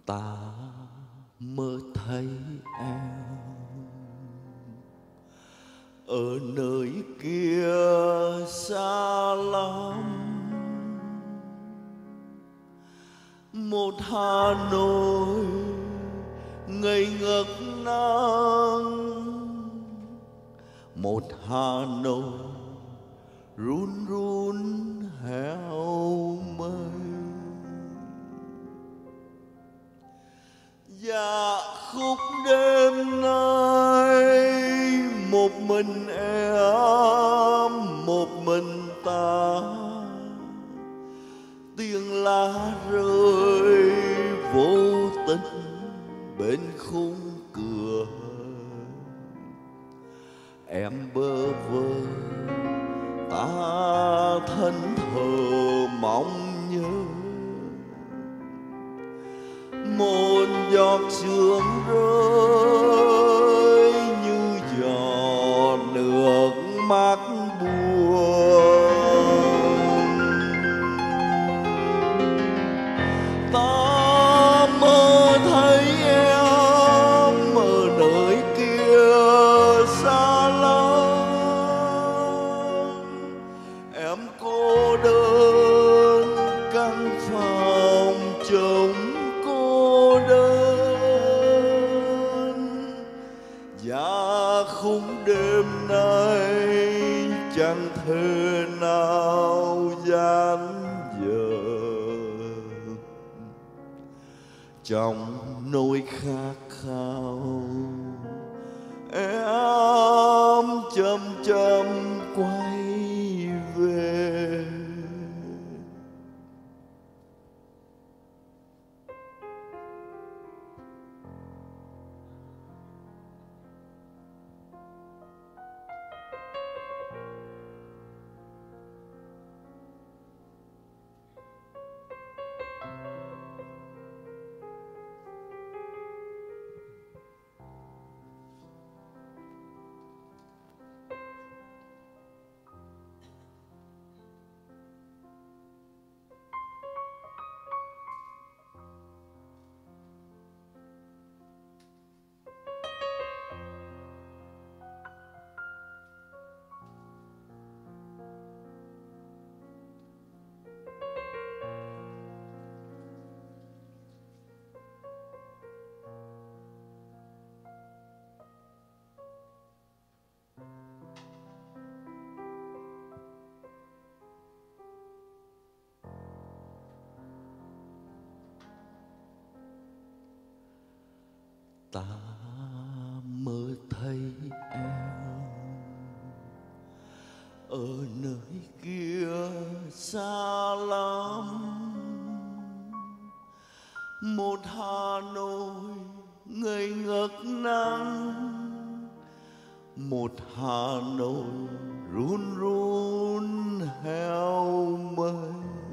Ta mơ thấy em ở nơi kia xa lắm, một Hà Nội ngây ngất nắng, một Hà Nội run run heo mây. Dạ khúc đêm nay một mình em, một mình ta, tiếng lá rơi vô tình bên khung cửa. Em bơ vơ ta thân thờ mong nhớ, một giọt sương rơi như giọt nước mắt buồn. Ta mơ thấy em ở nơi kia xa lắm, em cô đơn căn phòng trống cô đơn. Dạ khung đêm nay chẳng thể nào giãn dở, trong nỗi khát khao em chậm chậm quay về. Ta mơ thấy em ở nơi kia xa lắm, một Hà Nội ngây ngất nắng, một Hà Nội run run heo mây.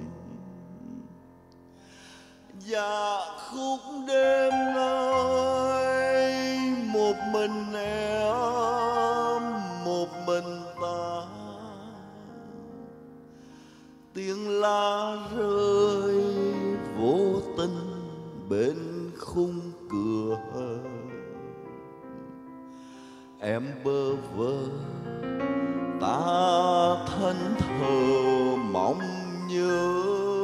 Dạ khúc đêm nay một mình em, một mình ta, tiếng lá rơi vô tình bên khung cửa. Em bơ vơ ta thân thờ mong nhớ,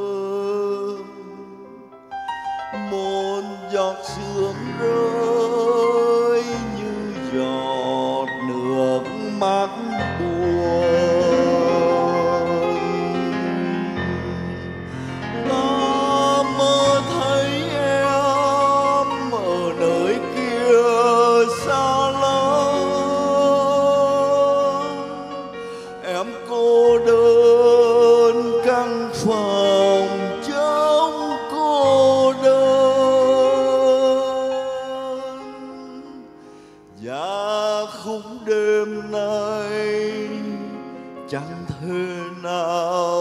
một giọt sương rơi như giọt nước mắt buồn. Ta mơ thấy em ở nơi kia xa lắm, em cô đơn căn phòng trống cô đơn. Dạ khúc đêm nay chẳng thể nào